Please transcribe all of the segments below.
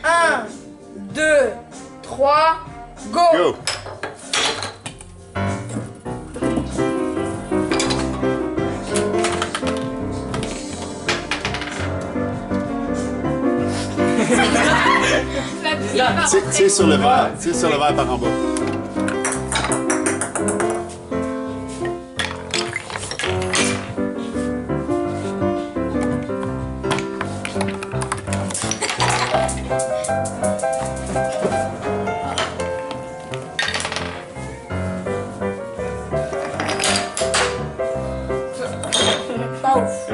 1, 2, 3, go! Go! Tire sur le verre. Tire sur le verre par en bas. Pas ouf.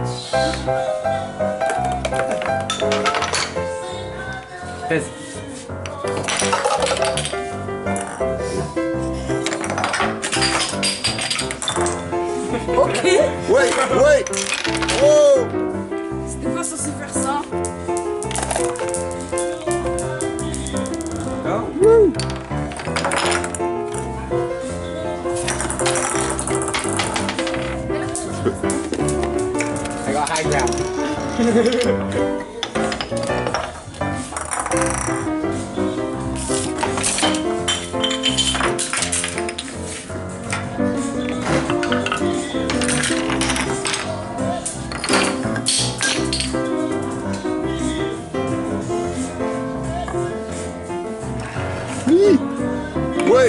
Pèse. Ok. Ouais, ouais! Oh! C'était pas censé faire ça. I got high ground. Oui! Ouais!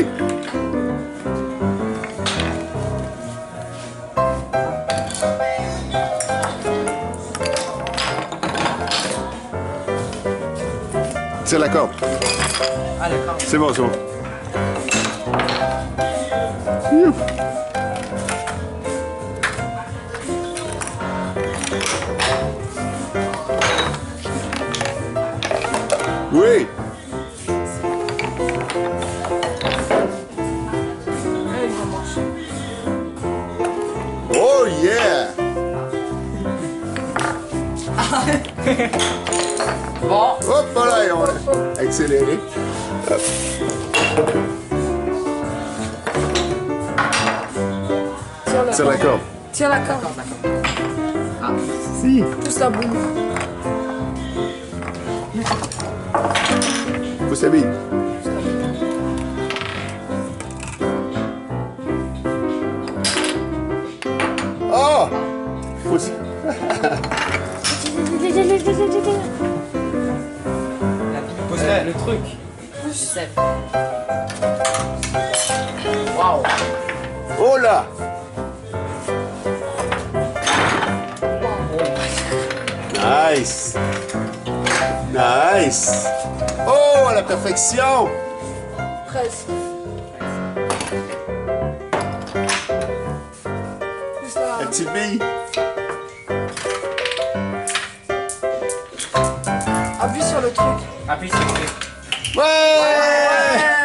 Tire la corde. Ah d'accord. C'est bon, c'est bon. Youp. Oui! Oh yeah! Bon. Hop là, et on va accélérer. Hop. Tire la corde. Tire la corde. Ah. Si. Pousse la boum. Pousse la bille. Oh! Pousse. Pose le truc. Pousse. Waouh. Oh là! Nice! Nice! Oh, à la perfection! Presque. Pousse la... La petite bille. Appuie sur le truc. Appuie sur le truc. Ouais!